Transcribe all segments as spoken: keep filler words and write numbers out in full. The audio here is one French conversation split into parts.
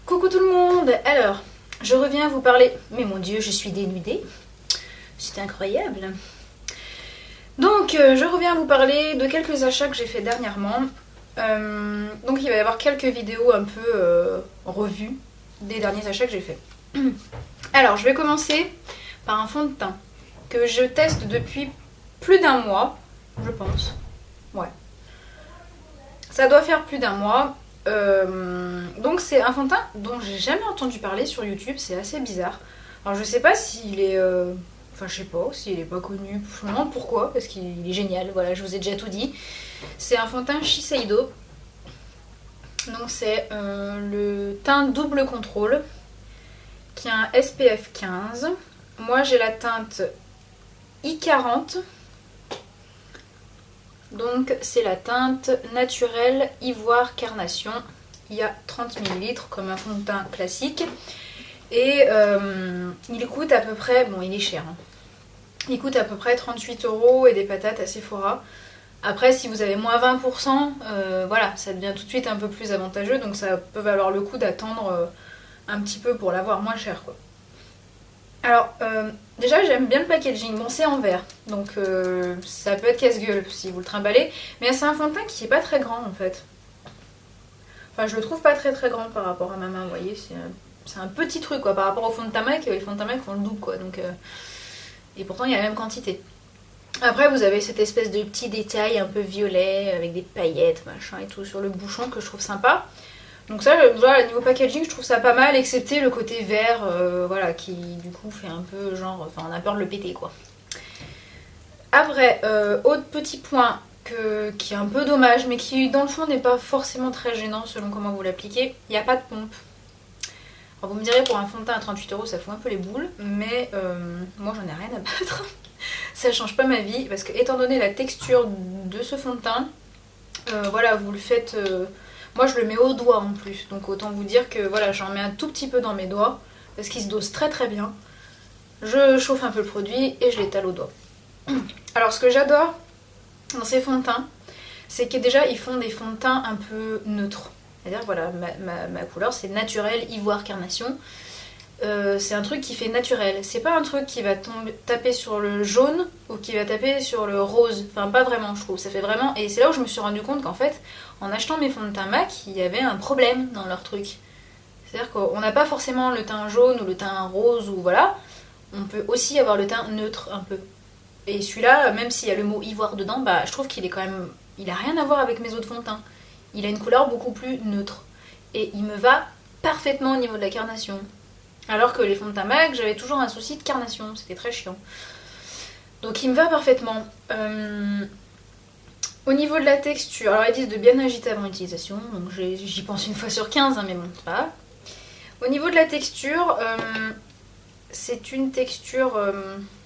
Coucou tout le monde. Alors, je reviens vous parler... Mais mon Dieu, je suis dénudée. C'est incroyable. Donc, euh, je reviens vous parler de quelques achats que j'ai fait dernièrement. Euh, donc, il va y avoir quelques vidéos un peu euh, revues des derniers achats que j'ai fait. Alors, je vais commencer par un fond de teint que je teste depuis plus d'un mois, je pense. Ouais. Ça doit faire plus d'un mois. Euh, donc c'est un fond de teint dont j'ai jamais entendu parler sur YouTube, c'est assez bizarre. Alors je sais pas s'il est... Euh... Enfin je sais pas, s'il est pas connu. Je me demande pourquoi, parce qu'il est génial, voilà, je vous ai déjà tout dit. C'est un fond de teint Shiseido. Donc c'est euh, le teint double contrôle qui a un S P F quinze. Moi j'ai la teinte I quarante. Donc c'est la teinte naturelle ivoire carnation. Il y a trente millilitres comme un fond de teint classique. Et euh, il coûte à peu près... Bon, il est cher. Hein. Il coûte à peu près trente-huit euros et des patates à Sephora. Après, si vous avez moins vingt pour cent, euh, voilà, ça devient tout de suite un peu plus avantageux. Donc ça peut valoir le coup d'attendre euh, un petit peu pour l'avoir moins cher, quoi. Alors, euh, déjà j'aime bien le packaging, bon c'est en verre, donc euh, ça peut être casse-gueule si vous le trimballez, mais c'est un fond de teint qui est pas très grand en fait. Enfin je le trouve pas très très grand par rapport à ma main, vous voyez, c'est un, un petit truc quoi, par rapport au fond de teint MAC, les fonds de teint MAC font le double quoi, donc... Euh, et pourtant il y a la même quantité. Après vous avez cette espèce de petit détail un peu violet, avec des paillettes, machin et tout sur le bouchon que je trouve sympa. Donc ça, voilà, niveau packaging, je trouve ça pas mal, excepté le côté vert, euh, voilà, qui du coup fait un peu genre, enfin on a peur de le péter quoi. Après, euh, autre petit point que, qui est un peu dommage, mais qui dans le fond n'est pas forcément très gênant selon comment vous l'appliquez, il n'y a pas de pompe. Alors vous me direz pour un fond de teint à trente-huit euros ça fout un peu les boules, mais euh, moi j'en ai rien à battre. Ça change pas ma vie, parce que étant donné la texture de ce fond de teint, euh, voilà, vous le faites... Euh, Moi je le mets au doigt en plus, donc autant vous dire que voilà, j'en mets un tout petit peu dans mes doigts, parce qu'il se dose très très bien. Je chauffe un peu le produit et je l'étale au doigt. Alors ce que j'adore dans ces fonds de teint, c'est que déjà ils font des fonds de teint un peu neutres. C'est-à-dire voilà, ma, ma, ma couleur c'est naturel ivoire carnation. Euh, c'est un truc qui fait naturel. C'est pas un truc qui va tomber, taper sur le jaune ou qui va taper sur le rose. Enfin, pas vraiment, je trouve. Ça fait vraiment. Et c'est là où je me suis rendu compte qu'en fait, en achetant mes fonds de teint MAC, il y avait un problème dans leur truc. C'est-à-dire qu'on n'a pas forcément le teint jaune ou le teint rose ou voilà. On peut aussi avoir le teint neutre un peu. Et celui-là, même s'il y a le mot ivoire dedans, bah, je trouve qu'il est quand même. Il a rien à voir avec mes autres fonds de teint. Il a une couleur beaucoup plus neutre. Et il me va parfaitement au niveau de la carnation. Alors que les fonds de teint MAC, j'avais toujours un souci de carnation, c'était très chiant. Donc il me va parfaitement. Euh, au niveau de la texture, alors ils disent de bien agiter avant l'utilisation, donc j'y pense une fois sur quinze, hein, mais bon, c'est pas grave. Au niveau de la texture, euh, c'est une texture... Euh,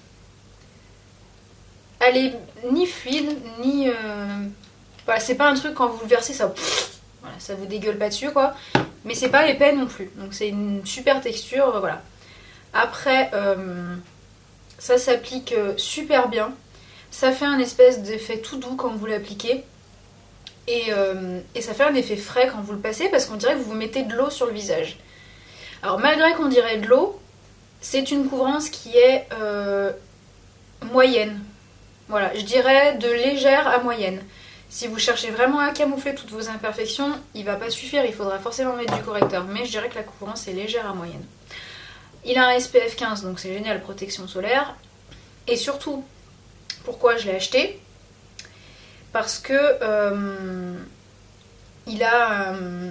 elle est ni fluide, ni... Euh, voilà, c'est pas un truc quand vous le versez, ça... Voilà, ça vous dégueule pas dessus quoi, mais c'est pas épais non plus, donc c'est une super texture, euh, voilà. Après, euh, ça s'applique super bien, ça fait un espèce d'effet tout doux quand vous l'appliquez, et, euh, et ça fait un effet frais quand vous le passez, parce qu'on dirait que vous vous mettez de l'eau sur le visage. Alors malgré qu'on dirait de l'eau, c'est une couvrance qui est euh, moyenne, voilà, je dirais de légère à moyenne. Si vous cherchez vraiment à camoufler toutes vos imperfections, il va pas suffire, il faudra forcément mettre du correcteur. Mais je dirais que la couvrance est légère à moyenne. Il a un S P F quinze, donc c'est génial, protection solaire. Et surtout, pourquoi je l'ai acheté? Parce que euh, il a... Euh,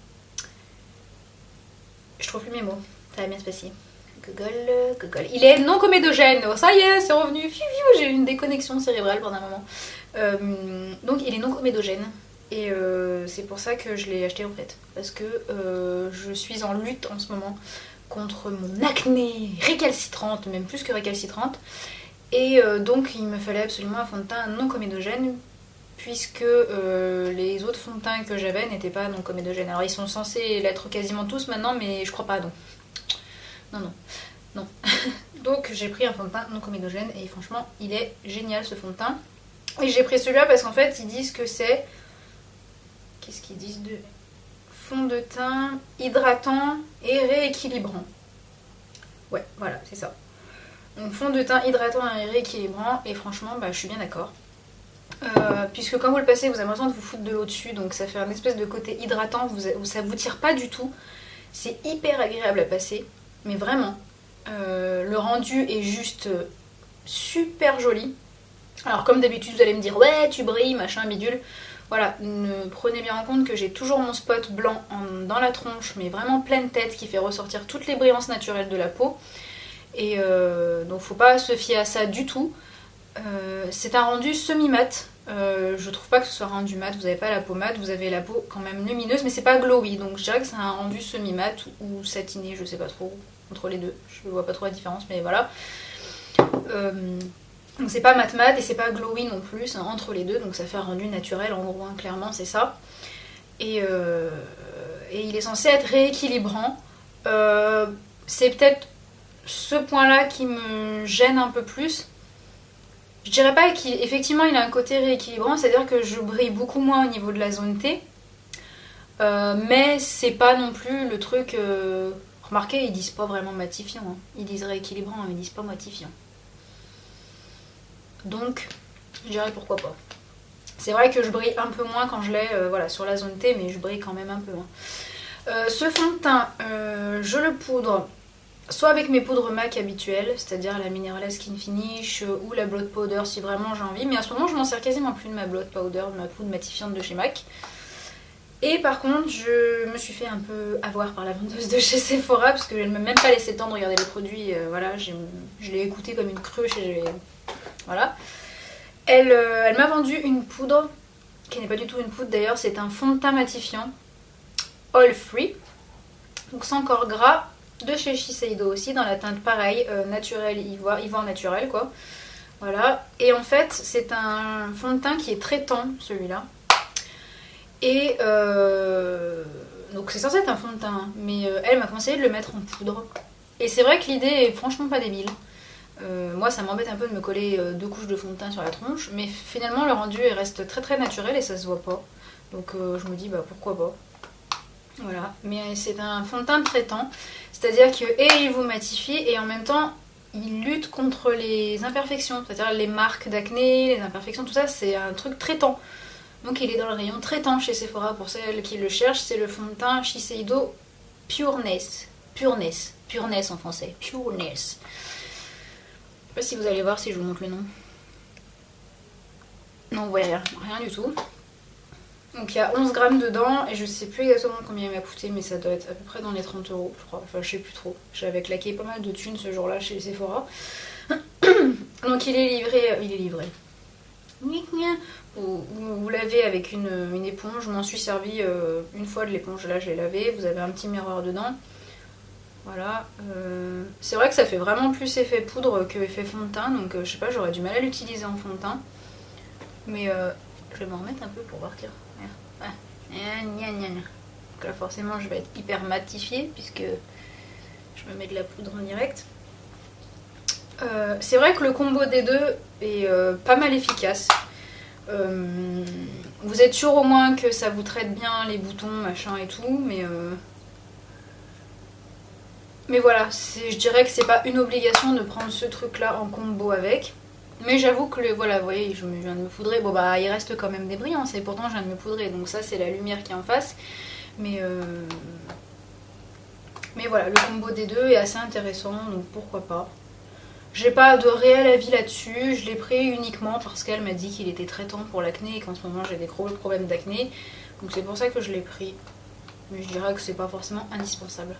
je trouve plus mes mots, ça va bien se passer. Google, Google. Il est non comédogène, oh, ça y est, c'est revenu. J'ai eu une déconnexion cérébrale pendant un moment. Euh, donc il est non comédogène et euh, c'est pour ça que je l'ai acheté en fait, parce que euh, je suis en lutte en ce moment contre mon acné récalcitrante, même plus que récalcitrante, et euh, donc il me fallait absolument un fond de teint non comédogène, puisque euh, les autres fonds de teint que j'avais n'étaient pas non comédogènes. Alors ils sont censés l'être quasiment tous maintenant, mais je crois pas, non. Non, non, non. Donc j'ai pris un fond de teint non comédogène et franchement il est génial ce fond de teint. Et j'ai pris celui-là parce qu'en fait ils disent que c'est... Qu'est-ce qu'ils disent de... fond de teint hydratant et rééquilibrant. Ouais, voilà, c'est ça. Donc fond de teint hydratant et rééquilibrant, et franchement, bah, je suis bien d'accord. Euh, puisque quand vous le passez, vous avez besoin de vous foutre de l'eau dessus, donc ça fait un espèce de côté hydratant, vous, ça vous tire pas du tout. C'est hyper agréable à passer, mais vraiment. Euh, le rendu est juste super joli. Alors comme d'habitude, vous allez me dire, ouais, tu brilles, machin, bidule. Voilà, ne prenez bien en compte que j'ai toujours mon spot blanc en, dans la tronche, mais vraiment pleine tête, qui fait ressortir toutes les brillances naturelles de la peau. Et euh, donc faut pas se fier à ça du tout. Euh, c'est un rendu semi-mat. Euh, je trouve pas que ce soit rendu mat, vous avez pas la peau mat, vous avez la peau quand même lumineuse, mais c'est pas glowy, donc je dirais que c'est un rendu semi-mat ou satiné, je sais pas trop, entre les deux, je vois pas trop la différence, mais voilà. Euh, donc c'est pas mat mat et c'est pas glowy non plus, c'est entre les deux, donc ça fait un rendu naturel en gros, hein, clairement c'est ça. Et, euh, et il est censé être rééquilibrant. Euh, c'est peut-être ce point-là qui me gêne un peu plus. Je dirais pas qu'effectivement il a un côté rééquilibrant, c'est-à-dire que je brille beaucoup moins au niveau de la zone T. Euh, mais c'est pas non plus le truc... Euh... Remarquez, ils disent pas vraiment matifiant. Hein. Ils disent rééquilibrant, mais ils disent pas matifiant. Donc, je dirais pourquoi pas. C'est vrai que je brille un peu moins quand je l'ai euh, voilà, sur la zone T, mais je brille quand même un peu. Hein. Euh, ce fond de teint, euh, je le poudre soit avec mes poudres M A C habituelles, c'est-à-dire la Mineral Skin Finish euh, ou la Blot Powder si vraiment j'ai envie. Mais en ce moment, je m'en sers quasiment plus de ma Blot Powder, de ma poudre matifiante de chez M A C. Et par contre, je me suis fait un peu avoir par la vendeuse de chez Sephora parce qu'elle ne m'a même pas laissé le temps de regarder les produits. Euh, voilà, je l'ai écouté comme une cruche et voilà. Elle, euh, elle m'a vendu une poudre qui n'est pas du tout une poudre d'ailleurs, c'est un fond de teint matifiant Oil Free, donc sans corps gras, de chez Shiseido aussi, dans la teinte pareil, euh, naturel, ivoire, ivoire naturel quoi. Voilà, et en fait c'est un fond de teint qui est très tend celui-là. Et euh, donc c'est censé être un fond de teint, mais euh, elle m'a conseillé de le mettre en poudre. Et c'est vrai que l'idée est franchement pas débile. Euh, moi ça m'embête un peu de me coller euh, deux couches de fond de teint sur la tronche, mais finalement le rendu il reste très très naturel et ça se voit pas. Donc euh, je me dis bah pourquoi pas. Voilà, mais c'est un fond de teint traitant, c'est-à-dire que et il vous matifie et en même temps il lutte contre les imperfections, c'est-à-dire les marques d'acné, les imperfections, tout ça, c'est un truc traitant. Donc il est dans le rayon traitant chez Sephora pour celles qui le cherchent, c'est le fond de teint Shiseido Pureness, Pureness, Pureness en français, Pureness. Je sais pas si vous allez voir si je vous montre le nom. Non, vous voyez rien, rien du tout. Donc il y a onze grammes dedans et je sais plus exactement combien il m'a coûté, mais ça doit être à peu près dans les trente euros je crois, enfin je sais plus trop. J'avais claqué pas mal de thunes ce jour là chez Sephora. Donc il est livré, il est livré. Vous, vous, vous lavez avec une, une éponge, je m'en suis servi euh, une fois de l'éponge, là je l'ai lavé, vous avez un petit miroir dedans. Voilà, euh, c'est vrai que ça fait vraiment plus effet poudre que effet fond de teint, donc euh, je sais pas, j'aurais du mal à l'utiliser en fond de teint. Mais euh, je vais m'en remettre un peu pour voir, tiens. Ah. Donc là forcément je vais être hyper matifiée puisque je me mets de la poudre en direct. Euh, c'est vrai que le combo des deux est euh, pas mal efficace. Euh, vous êtes sûr au moins que ça vous traite bien les boutons, machin et tout, mais... Euh... Mais voilà, je dirais que c'est pas une obligation de prendre ce truc là en combo avec. Mais j'avoue que, le, voilà, vous voyez, je viens de me poudrer. Bon bah, il reste quand même des brillances et pourtant je viens de me poudrer. Donc ça, c'est la lumière qui est en face. Mais, euh... Mais voilà, le combo des deux est assez intéressant, donc pourquoi pas. J'ai pas de réel avis là-dessus. Je l'ai pris uniquement parce qu'elle m'a dit qu'il était traitant pour l'acné et qu'en ce moment j'ai des gros problèmes d'acné. Donc c'est pour ça que je l'ai pris. Mais je dirais que c'est pas forcément indispensable.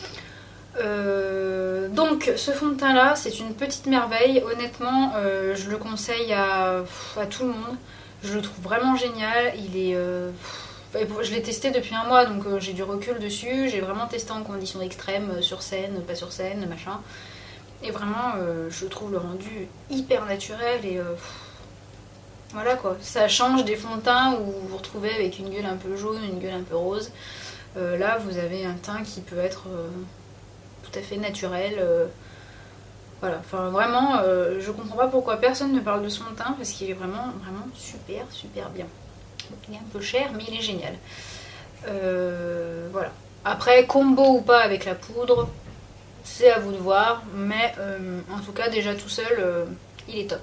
Euh, donc ce fond de teint là c'est une petite merveille, honnêtement euh, je le conseille à, à tout le monde, je le trouve vraiment génial, il est, euh, je l'ai testé depuis un mois donc euh, j'ai du recul dessus, j'ai vraiment testé en conditions extrêmes, sur scène, pas sur scène, machin, et vraiment euh, je trouve le rendu hyper naturel et euh, voilà quoi, ça change des fonds de teint où vous vous retrouvez avec une gueule un peu jaune, une gueule un peu rose, euh, là vous avez un teint qui peut être... Euh, tout à fait naturel, euh, voilà, enfin vraiment euh, je comprends pas pourquoi personne ne parle de son teint parce qu'il est vraiment vraiment super super bien. Il est un peu cher mais il est génial. Euh, voilà. Après, combo ou pas avec la poudre, c'est à vous de voir. Mais euh, en tout cas, déjà tout seul, euh, il est top.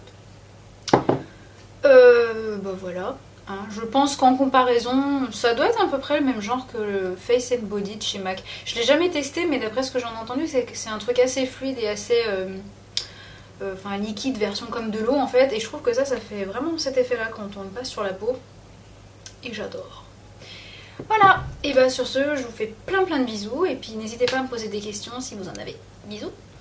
Euh, bah voilà. Hein, je pense qu'en comparaison, ça doit être à peu près le même genre que le Face and Body de chez MAC. Je l'ai jamais testé, mais d'après ce que j'en ai entendu, c'est que c'est un truc assez fluide et assez... Euh, euh, enfin, liquide, version comme de l'eau en fait. Et je trouve que ça, ça fait vraiment cet effet-là quand on le passe sur la peau. Et j'adore. Voilà, et bah sur ce, je vous fais plein plein de bisous. Et puis n'hésitez pas à me poser des questions si vous en avez. Bisous.